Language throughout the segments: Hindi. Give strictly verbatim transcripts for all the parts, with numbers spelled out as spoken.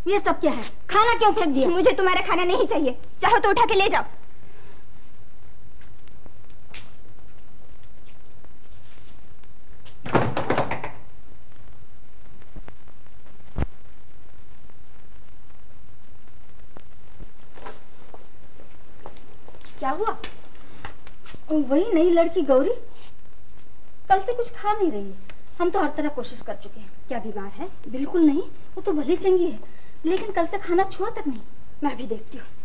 ये सब क्या है? खाना क्यों फेंक दिया? मुझे तुम्हारा खाना नहीं चाहिए, चाहो तो उठा के ले जाओ। क्या हुआ? वही नई लड़की गौरी कल से कुछ खा नहीं रही है। हम तो हर तरह कोशिश कर चुके हैं। क्या बीमार है? बिल्कुल नहीं, वो तो भली चंगी है, लेकिन कल से खाना छुआ तक नहीं। मैं भी देखती हूँ।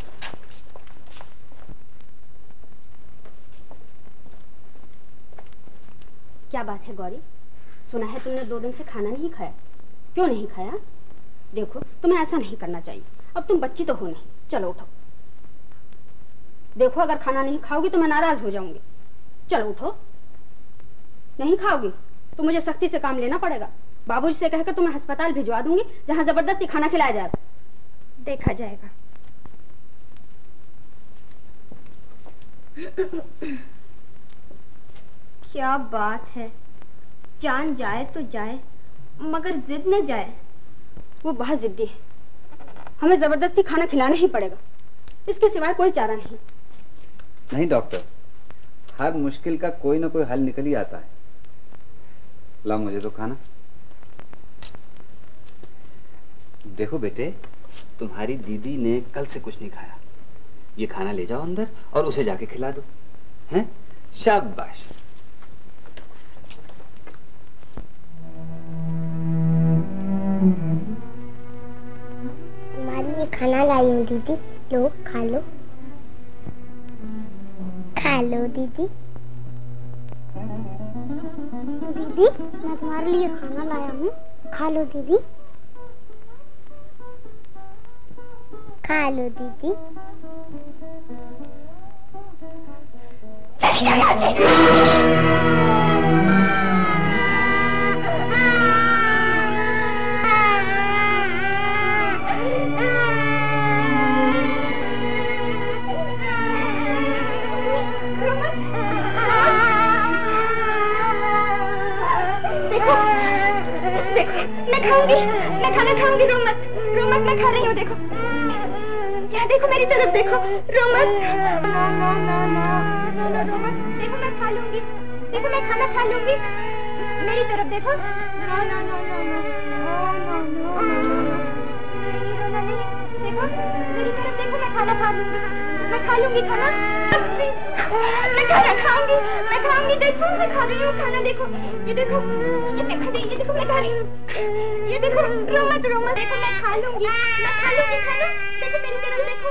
क्या बात है गौरी? सुना है तुमने दो दिन से खाना नहीं खाया। क्यों नहीं खाया? देखो तुम्हें ऐसा नहीं करना चाहिए। अब तुम बच्ची तो हो नहीं। चलो उठो। देखो अगर खाना नहीं खाओगी तो मैं नाराज हो जाऊंगी। चलो उठो। नहीं खाओगी तो मुझे सख्ती से काम लेना पड़ेगा। बाबूजी से कहकर तुम्हें अस्पताल भिजवा दूंगी, जहां जबरदस्ती खाना खिलाया जाएगा। देखा जाएगा। क्या बात है, जान जाए तो जाए मगर जिद न जाए। वो बहुत जिद्दी है, हमें जबरदस्ती खाना खिलाना ही पड़ेगा, इसके सिवाय कोई चारा नहीं। नहीं डॉक्टर, हर मुश्किल का कोई ना कोई हल निकल ही आता है। ला मुझे तो खाना। देखो बेटे, तुम्हारी दीदी ने कल से कुछ नहीं खाया। ये खाना ले जाओ अंदर और उसे जाके खिला दो। हैं? शाबाश। तुम्हारे लिए खाना लाई हूँ दीदी, लो खा लो। खा लो दीदी। दीदी मैं तुम्हारे लिए खाना लाया हूँ, खा लो दीदी। खा लो दीदी। चले जाओ यहाँ से। मैं खाऊंगी, मैं खाना खाऊंगी। रो मत, रो मत, मैं खा रही हूँ। देखो यहाँ देखो, मेरी तरफ देखो। रो मत, no no no no no रो मत। देखो मैं खा लूंगी, देखो मैं खाना खा लूंगी। मेरी तरफ देखो। No no no no no no no no नहीं रोना नहीं। देखो मेरी तरफ देखो, मैं खाना खा लूंगी, मैं खा लूंगी खाना। मैं खाना खाऊंगी, मैं खाऊंगी। देखो मैं खा रही हूँ खाना। देखो ये देखो, ये मैं खा रही, ये देखो मैं खा रही हूँ। ये देखो, रो मत रो मत। देखो मैं खा लूंगी, मैं खा लूंगी खाना। देखो मेरी तरफ देखो।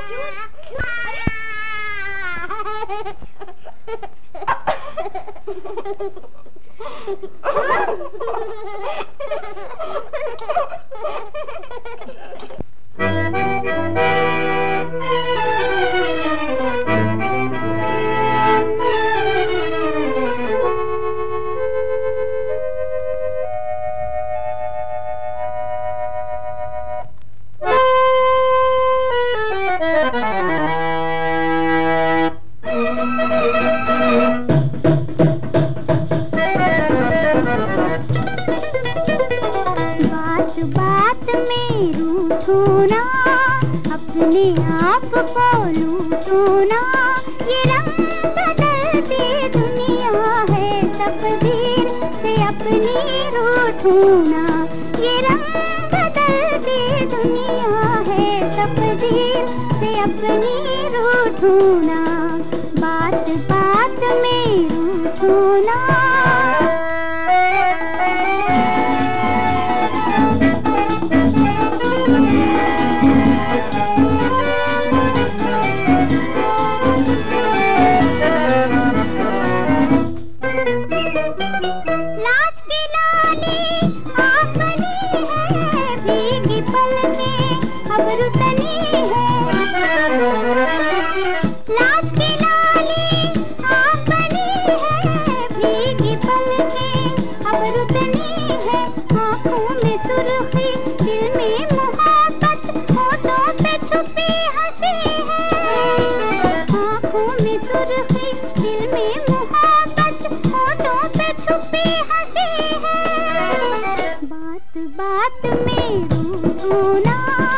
बात बात में रूठो ना।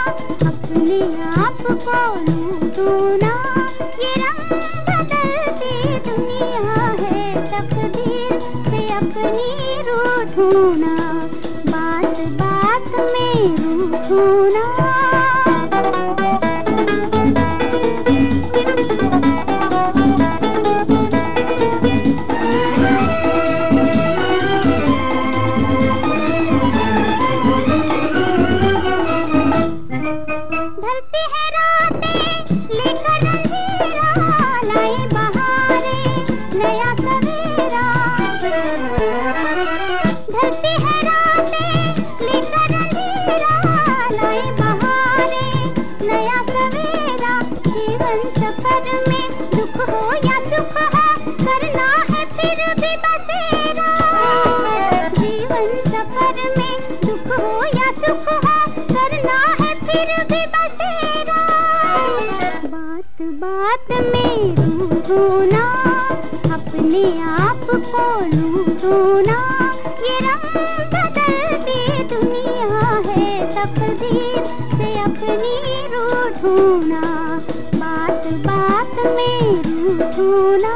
को लूटूना, ये रंग बदलती दुनिया है, तकदीर से अपनी रूठूना, बात बात में रूठूना। बात में रूठूना, अपने आप को लूटूना, ये रंग बदलती दुनिया है, तकदीर से अपनी रूठूना, बात बात में रूठूना।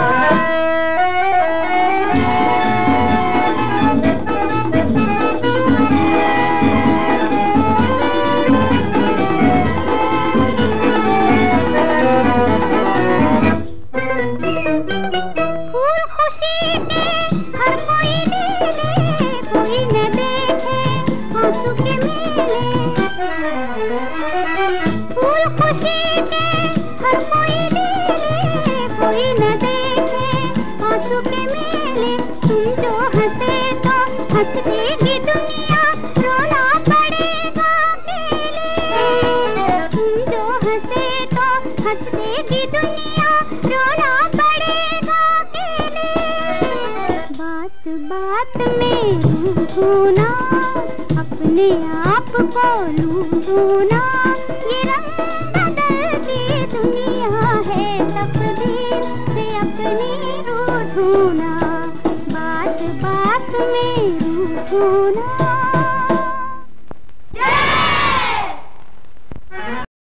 हंस देगी दुनिया, रोना पड़ेगा अकेले, तुम जो हंसे तो हंस देगी दुनिया, रोना पड़ेगा अकेले, बात बात में रूठूना, अपने आप को लूटूना, ये रंग बदलती दुनिया है, तकदीर से अपनी रूठूना, बात बात में रूठूना।